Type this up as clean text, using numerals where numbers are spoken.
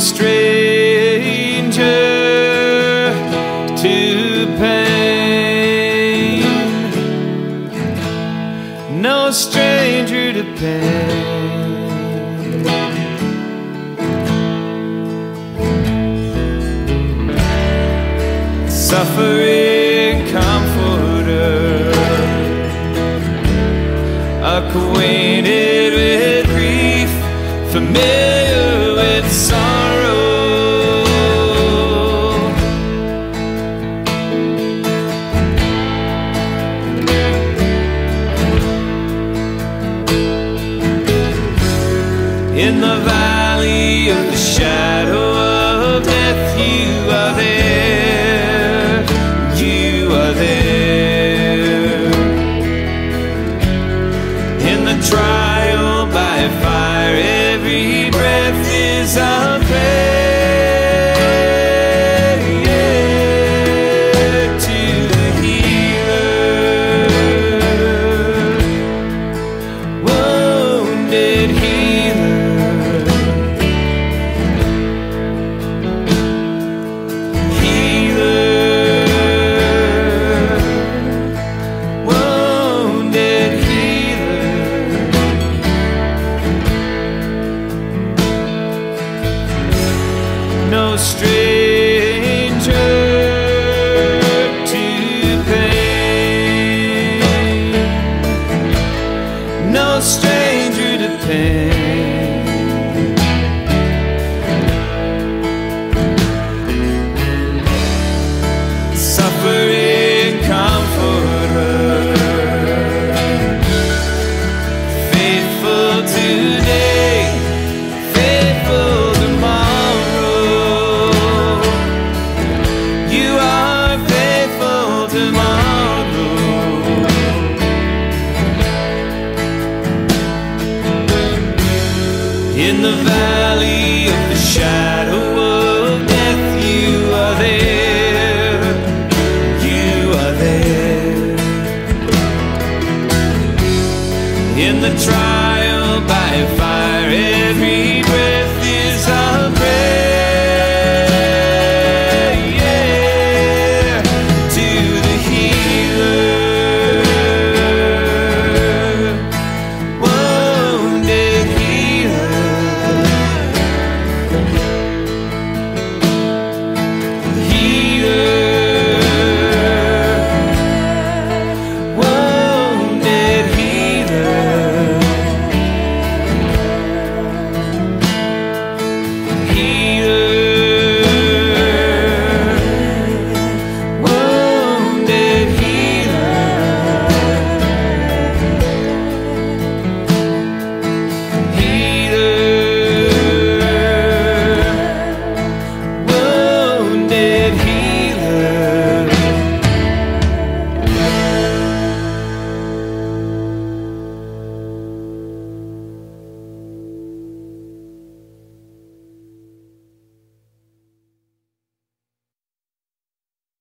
stranger to pain, no stranger to pain. Suffering comforter, acquainted with grief, familiar with sorrow. In the valley of the shadow of death, you are there, you are there. In the trial by fire, every breath is a prayer to the healer, wounded healer, wounded healer. No stranger to pain, no stranger to pain. Suffering comforter, faithful today, faithful tomorrow. You are faithful tomorrow. In the valley of the shadow of death, you are there, you are there. In the trial by fire, every breath